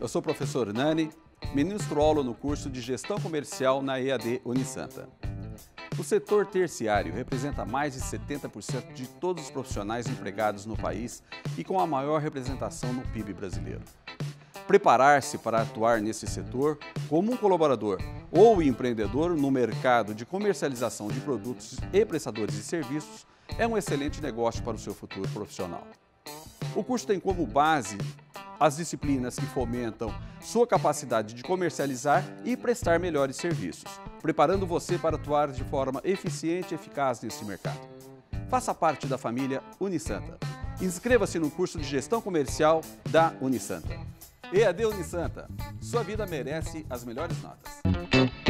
sou o professor Nani, ministro aula no curso de Gestão Comercial na EAD Unisanta. O setor terciário representa mais de 70% de todos os profissionais empregados no país e com a maior representação no PIB brasileiro. Preparar-se para atuar nesse setor como um colaborador ou empreendedor no mercado de comercialização de produtos e prestadores de serviços é um excelente negócio para o seu futuro profissional. O curso tem como base as disciplinas que fomentam sua capacidade de comercializar e prestar melhores serviços, preparando você para atuar de forma eficiente e eficaz nesse mercado. Faça parte da família Unisanta. Inscreva-se no curso de Gestão Comercial da Unisanta. EAD Unisanta, sua vida merece as melhores notas.